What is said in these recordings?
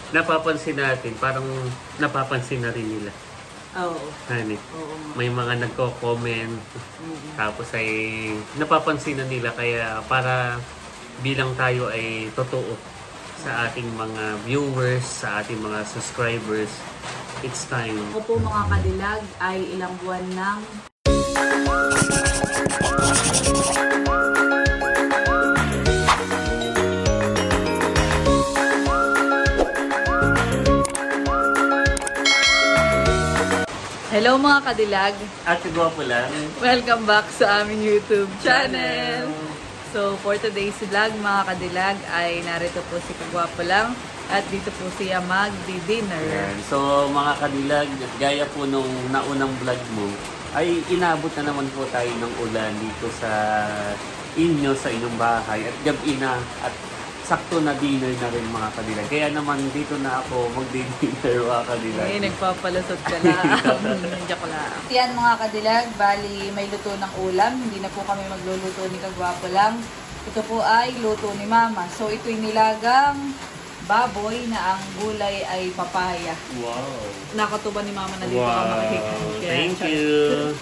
napapansin natin, parang napapansin na rin nila. Oo. Hani. Oo. May mga nagko-comment, tapos ay napapansin na nila, kaya para bilang tayo ay totoo sa ating mga viewers, sa ating mga subscribers, it's time. Ako po mga kadilag ay ilang buwan ng Hello mga kadilag! At gwapo lang. Welcome back sa aming YouTube channel! So for today's vlog mga kadilag ay narito po si Kagwapo lang at dito po siya magdi-dinner. Ayan. So mga kadilag, gaya po nung naunang vlog mo, ay inabot na naman po tayo ng ulan dito sa inyo, sa inyong bahay, at gabi na at sakto na dinner na rin mga kadilag. Kaya naman dito na ako magdi-dinner mga kadilag. Ay, nagpapalusot ka lang. Joke lang. Yan mga kadilag, bali may luto ng ulam. Hindi na po kami magluluto ni Kagwapo lang. Ito po ay luto ni Mama. So ito'y nilagang baboy na ang gulay ay papaya. Wow! Nakatuba ni Mama na dito. Wow! Thank you!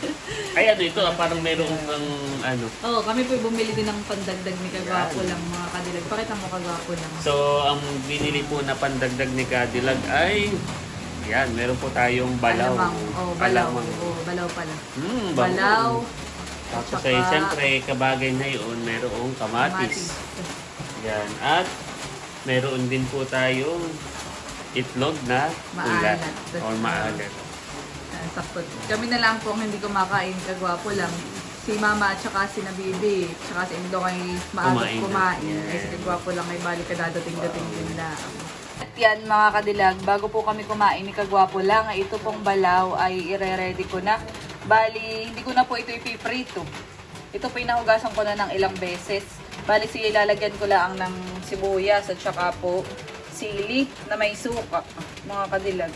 Ay ano ito, parang meron ng ano. Oo, kami po bumili din ng pandagdag ni Kagwapo lang mga kadilag. Pakita mo Kagwapo lang. So, ang binili po na pandagdag ni Kadilag ay yan, meron po tayong balaw. Alamang. Oh, balaw. Alamang. Oh, balaw pala. Balaw. Balaw. Tapos ay siyempre, kabagay na yun, merong kamatis. Yan. At meron din po tayong itlog na ulat or maalat. Sakto. Kami na lang po ang hindi kumakain Kagwapo lang. Si Mama at saka si Nabibi. Tsaka si Endo kay maagat kumain. Yeah. Ay si Kagwapo lang ay balik ka dadating-dating din lang. At yan mga kadilag, bago po kami kumain ni Kagwapo lang, ito pong balaw ay ire-ready ko na. Bali, hindi ko na po ito ipiprito. Ito po inahugasan ko na ng ilang beses. Bali, ilalagyan ko lang ng sibuyas at saka po sili na may suka, mga kadilag.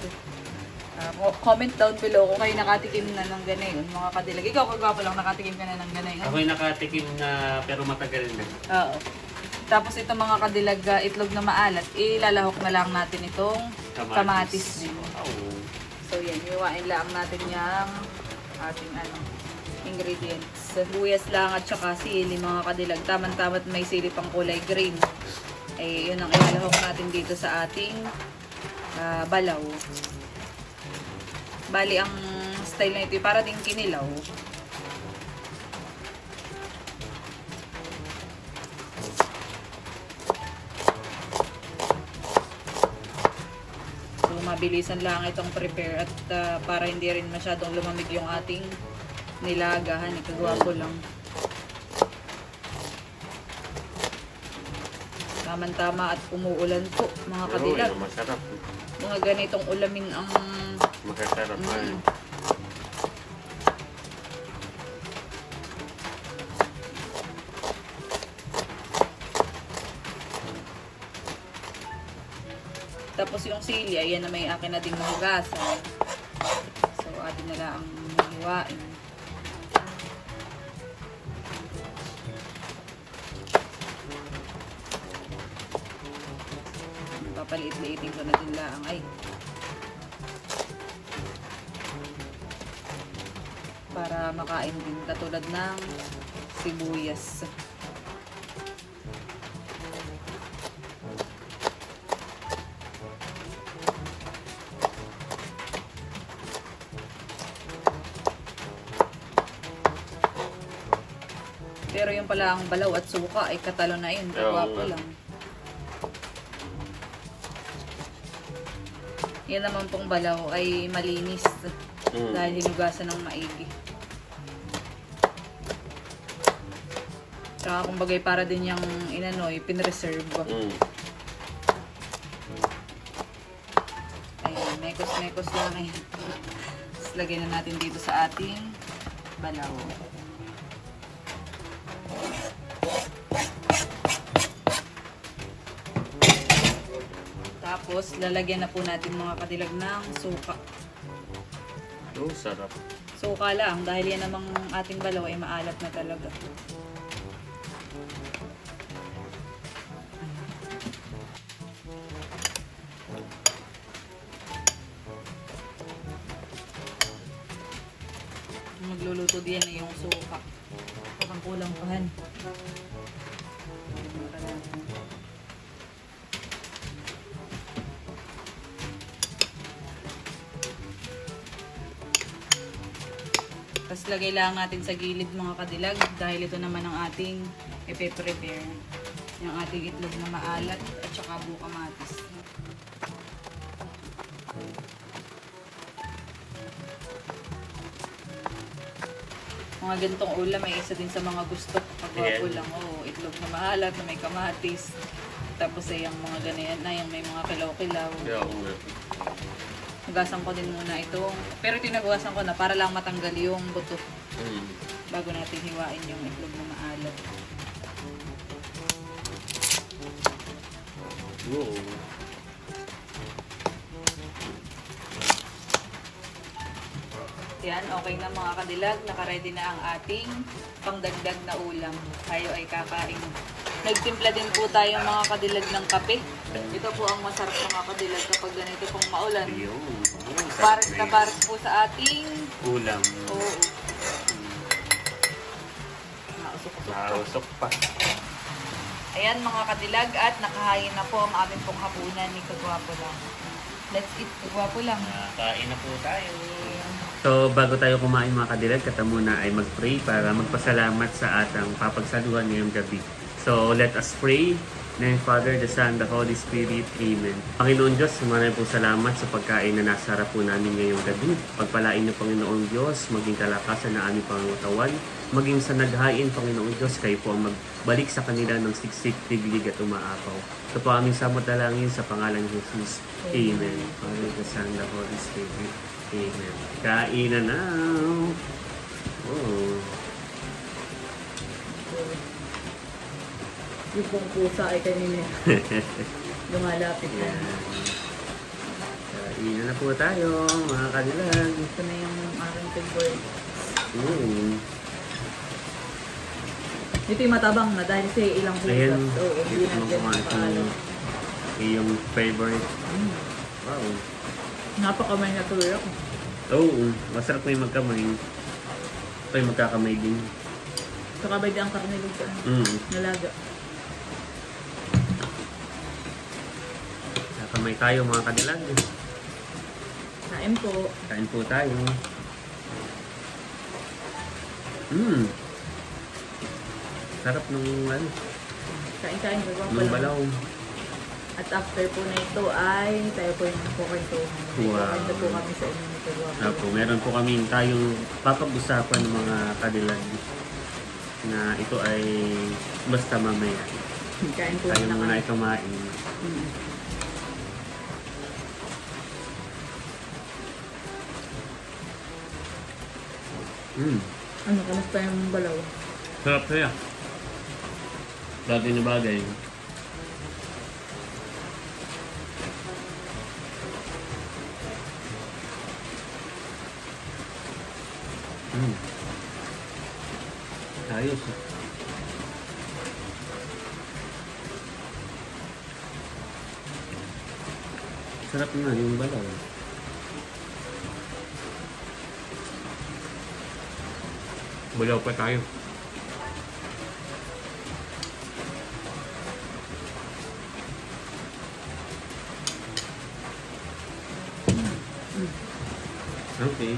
Comment down below kung kayo nakatikim na ng ganayon, mga kadilag. Ikaw Kagwapo lang, nakatikim ka na ng ganayon? Ako'y nakatikim na pero matagal na. Oo. Tapos ito mga kadilag, itlog na maalat, ilalahok na lang natin itong kamatis. Oh. So yan, iwain lang natin yung ating ingredients. Buyas lang at saka sili mga kadilag. Taman-tamat may sili pang kulay green. Ay yun ang ilalahok natin dito sa ating balaw. Bali ang style na ito para ding kinilaw. So mabilisan lang itong prepare at para hindi rin masyadong lumamig yung ating nilagahan. Kagwapo lang. Tama-tama at umuulan po mga kadilag. Masarap. Mga ganitong ulamin ang Masarap. Tapos yung sili, ayan na may akin na ding mahugasan. So, atin na lang ang hiwain. Papaliit-liitin ko na din lang. Ay! Para makain din katulad ng sibuyas. Pero yung pala ang balaw at suka ay katalo na yun. Kagwapo lang. Yan naman pong balaw ay malinis dahil hinugasan ng maigi. Tsaka kumbagay para din yung pinreserve. Ayan, mekos-mekos lang eh. Tapos lagyan na natin dito sa ating balaw. Tapos, lalagyan na po natin mga kadilag ng suka. Oh, sarap. Suka lang, dahil yan namang ating balaw ay maalat na talaga. magluluto din na yung suka. Parang kulang pahan. Tapos lagay lang natin sa gilid mga kadilag dahil ito naman ang ating ipe-prepare. Yung ating itlog na maalat at saka buong kamatis. Mga ganitong ulam ay isa din sa mga gusto pag wapo lang. Oh, itlog na maalat na may kamatis. Tapos ay yung mga ganyan na yung may mga kilaw-kilaw. Hugasan ko din muna itong, pero tinagugasan ko na para lang matanggal yung buto. Bago natin hiwain yung itlog na maalat. Wow. Yan, okay na mga kadilag. Nakaready na ang ating pangdagdag na ulam. Tayo ay kakain. Nagtimpla din po tayo mga kadilag ng kape. Ito po ang masarap mga kadilag kapag ganito pong maulan. Pares na pares po sa ating ulam. Oo. Nausok-usok po. Nausok pa. Ayan mga kadilag at nakahain na po ang aming pong hapunan ni Kagwapo lang. Let's eat, Kagwapo lang. Kain na po tayo. So, bago tayo kumain mga kadilag, kata muna ay mag-pray para magpasalamat sa atang papagsaluhan ngayong gabi. So, let us pray. Name Father, the Son, the Holy Spirit. Amen. Panginoon Diyos, maraming po salamat sa pagkain na nasa harap po namin ngayong gabi. Pagpalain niyo, Panginoon Diyos, maging kalakasan na aming pangangatawan, maging sa naghain, Panginoon Diyos, kayo po ang magbalik sa kanila ng siksik, tiglig at umaapaw. Ito po aming samot dalangin sa pangalan ni Jesus. Amen. Father, the Son, the Holy Spirit. Amen. Kain na now. Oh. Yung pong pusa ay kanina. Lumalapit na. Kain na po tayo, mga kadilag. Ito na yung aking favorite. Ito yung matabang na dahil sa ilang pusa. Ayan. Oo, hindi na dyan paalam. Yung favorite. Wow. Napakamay na tulak. Oo, masarap may magkamay. Ito yung magkakamay din. Kakabay din ang karnilog ko. Nalaga. Kakamay tayo mga kadilag. Kain po. Kain po tayo. Sarap nung ano. Kain-kain ko Nung balaw. At after po na ito ay tayo po yung kukwentuhan. Wow. Kwento po kami sa inyo nito. Opo, meron po kami tayong papag-usapan ng mga kadilag na ito ay basta mamaya. Kain po Tayo na muna kami. ay kumain. Ano, kamusta yung balaw? Sarap kaya. Bagay na bagay. Ayos. Sarap na yung balaw. Balaw pa tayo. Okay.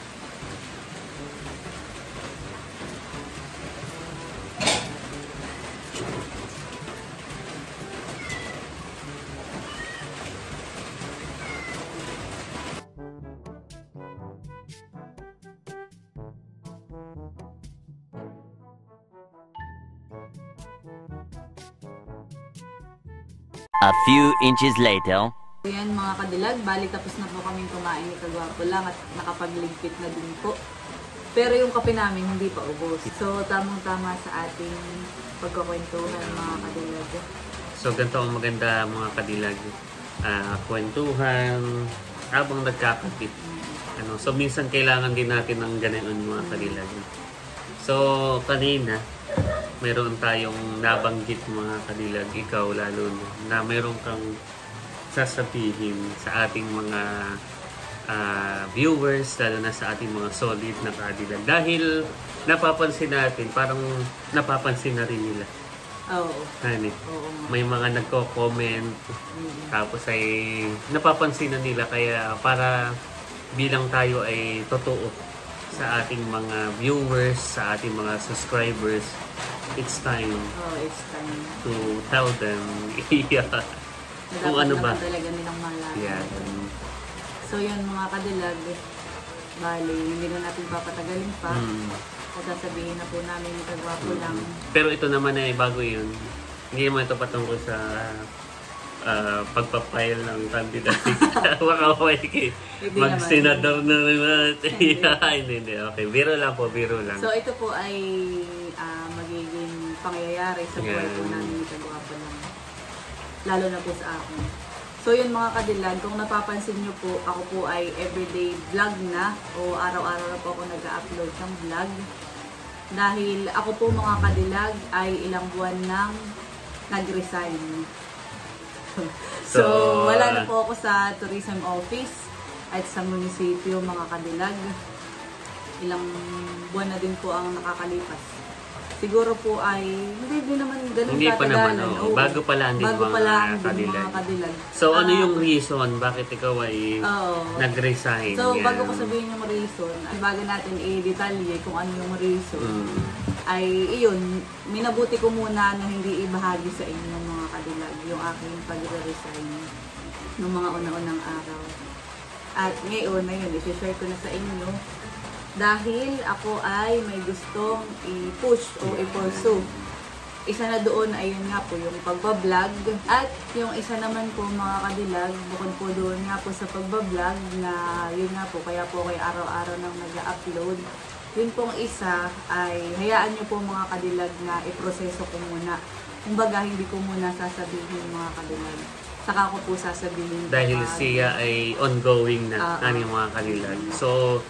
A few inches later. Ayan mga kadilag, bali tapos na po kaming kumain ni Kagwapo lang at nakapagligpit na din po. Pero yung kape namin hindi pa ubos. So tamang-tama sa ating pagkakwentuhan mga kadilag. So ganito ang maganda mga kadilag. Kwentuhan habang nagkakapit. So minsan kailangan din natin ng ganoon mga kadilag. So kanina mayroon tayong nabanggit mga kadilag, ikaw lalo na mayroon kang sasabihin sa ating mga viewers, lalo na sa ating mga solid na kadilag. Dahil napapansin natin, parang napapansin na rin nila. Oo. Hani, Oo. may mga nagko-comment, tapos ay napapansin na nila. Kaya para bilang tayo ay totoo sa ating mga viewers, sa ating mga subscribers, it's time Oh, it's time. to tell them yeah, kung Dapat ano ba. naman talaga nilang malaman. Yeah. So yun mga kadilag, bali, hindi na natin papatagalin pa. Mm. At sasabihin na po namin ni Kagwapo lang. Pero ito naman ay bago yun. Hindi naman ito patungkol sa pagpapile ng candidacy. Wakaway Hindi mag-senador na naman. Hindi. Okay, biro lang po, biro lang. So ito po ay magiging pangyayari sa buhay Yeah. po namin ni Kagwapo lang. Lalo na po sa akin. So yun mga kadilag, kung napapansin nyo po, ako po ay everyday vlog na o araw-araw na po ako nag-upload ng vlog. Dahil ako po mga kadilag ay ilang buwan nang nag-resign. So, wala na po ako sa tourism office at sa munisipyo mga kadilag. Ilang buwan na din po ang nakakalipas. Siguro po ay hindi naman ganun Hindi pa naman, katagalan. oo. Bago pa lang din Bago mga pa lang din kadilag. mga kadilag. So, ano yung reason bakit ikaw ay Oo. nag-resign? So, Yan. bago ko sabihin yung reason, ay bago natin i-detalye kung ano yung reason, ay iyon, minabuti ko muna na hindi ibahagi sa inyo mga kadilag yung aking pag-resign ng mga una-unang araw. At ngayon na yun, i-share ko na sa inyo dahil ako ay may gustong i-push o i-pursue. Isa na doon ay yun nga po yung pagbablog. At yung isa naman po mga kadilag, bukod po doon nga po sa pagbablog na yun nga po, kaya po kayo araw-araw nang nag-upload. Yun pong isa ay hayaan nyo po mga kadilag na iproseso ko muna. Kumbaga hindi ko muna sasabihin mga kadilag. Saka ko po sasabihin. Dahil kapag- siya ay ongoing na ano yung mga kadilag. So,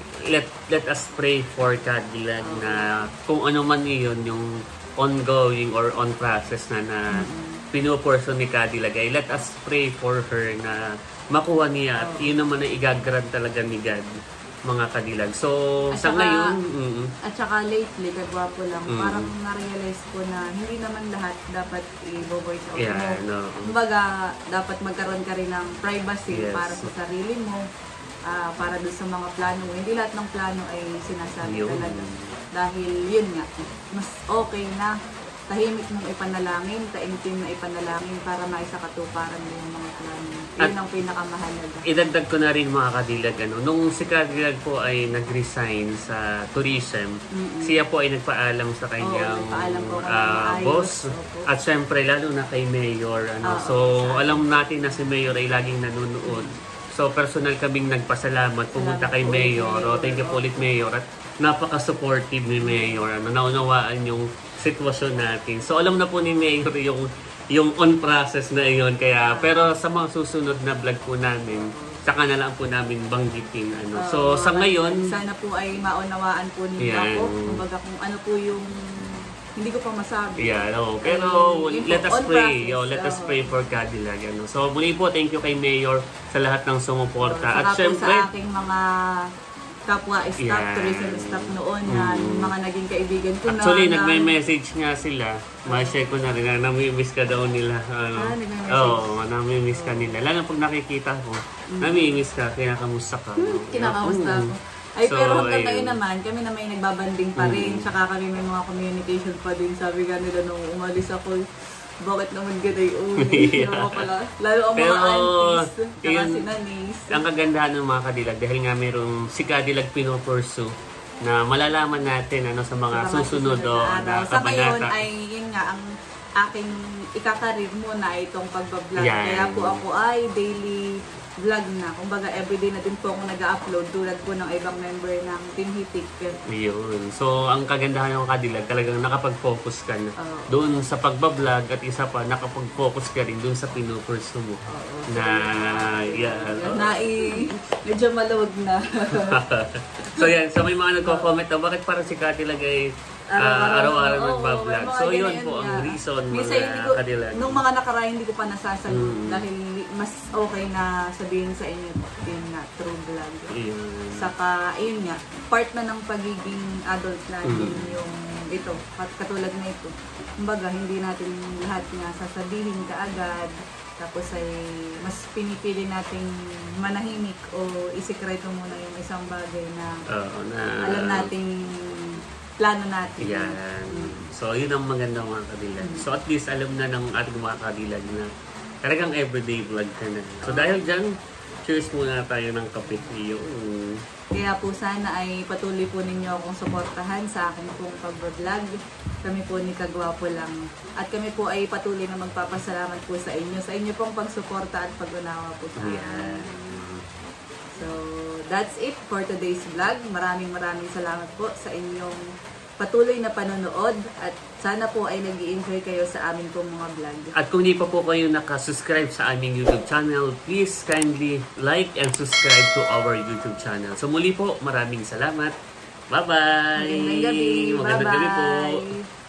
let us pray for Kadilag na kung ano man yun yung ongoing or on process na pinupurso ni Kadilag ay let us pray for her na makuha niya at yun naman ang igagrant talaga ni God mga Kadilag. So, At sa saka- ngayon, At saka lately, Kagwapo lang, Mm. parang na-realize ko na hindi naman lahat dapat i-voice out yeah, mo. no. Kumbaga, dapat magkaroon ka rin ng privacy Yes. para sa sarili mo, para doon sa mga plano mo. Hindi lahat ng plano ay sinasabi Yun. talaga. Dahil yun nga, mas okay na tahimik mong ipanalangin, taimtim na ipanalangin para maisakatuparan mo yung mga plano. Yun At- ang pinakamahalaga. idagdag ko na rin mga Kadilag, nung si Kadilag po ay nag-resign sa tourism, siya po ay nagpaalam sa kanyang nagpaalam po ako ng maayos. boss. Opo. At syempre, lalo na kay Mayor. Oo, So, alam natin na si Mayor ay laging nanonood. So, personal kaming nagpasalamat. Pumunta Salamat kay po ulit, Mayor. Mayor. Thank you po ulit, Mayor. At napaka-supportive ni Mayor. Naunawaan yung sitwasyon natin. So, alam na po ni Mayor yung on process na yun. Kaya, pero sa mga susunod na vlog po namin, saka na lang po namin banggitin. So, sa ngayon, sana po ay maunawaan po ninyo Yan. ako. Kumbaga kung ano po yung hindi ko pa masabi. yeah, pero Yun po, let us on pray. process. Let us Oo. pray for Cadillac. So, muli po, thank you kay Mayor sa lahat ng sumuporta. At Saka po syempre, sa aking mga kapwa staff, Yan. tourism staff noon na mga naging kaibigan ko actually, na nagme-message nga sila. Ma-share ko na rin na nami-miss ka daw nila. nagme-message. Oo, nami-miss ka nila. Lalo pag nakikita ko, nami-miss ka, kinakamusta ka. kinakamusta Oo. ako. Ay, So, pero hanggang ayun. ngayon naman, kami na may nagbabanding pa rin. Tsaka kami may mga communication pa din. Sabi nga nila nung umalis ako, bakit naman ganay Yeah. Ewan ko pala. Lalo ang Pero, mga aunties, tsaka yun, si Nanis. ang kagandahan ng mga Kadilag dahil nga merong si Kadilag pinopursu na malalaman natin sa mga susunod na na araw. Sa ngayon kabanata. ay yun nga ang aking ikakarir muna ay itong pagbablog. Yan. Kaya po ako ay daily vlog na. Kumbaga everyday na din po ako nag-upload tulad po ng ibang member ng Team Hitik. Yun. So, ang kagandahan ng Kadilag, talagang nakapag-focus ka na Oo. doon sa pagbablog at isa pa, nakapag-focus ka rin doon sa pinupursu mo. Na, Medyo maluwag na. so yan, so may mga nagko-comment na bakit parang si Kadilag ay araw-araw Oo, nagbablog. may mga So yun ganyan po ang nga. reason Minsan hindi mga ko, Kadilag. nung mga nakaraan hindi ko pa nasasagot dahil mas okay na sabihin sa inyo yun nga, true vlog. Ayun. Saka, ayun nga, part na ng pagiging adult natin yung ito, katulad na ito. Kumbaga, hindi natin lahat nga sasabihin kaagad, tapos ay mas pinipili nating manahimik o isikreto muna yung isang bagay na alam nating plano natin. Yan. So, yun ang maganda mga kadilag. So, at least alam na ng ating mga kadilag na talagang everyday vlog ka na. So, dahil dyan, cheers muna tayo ng kape. Yun. Kaya po sana ay patuloy po ninyo akong suportahan sa aking pong pag-vlog. Kami po ni Kagwapo lang. At kami po ay patuloy na magpapasalamat po sa inyo. Sa inyo pong pagsuporta at pag-unawa po sa akin. Yan. So, that's it for today's vlog. Maraming salamat po sa inyong patuloy na panonood at sana po ay nag-i-enjoy kayo sa aming pong mga vlog. At kung hindi pa po kayo nakasubscribe sa aming YouTube channel, please kindly like and subscribe to our YouTube channel. So muli po, maraming salamat. Bye-bye! Magandang gabi. Magandang gabi po. Bye-bye.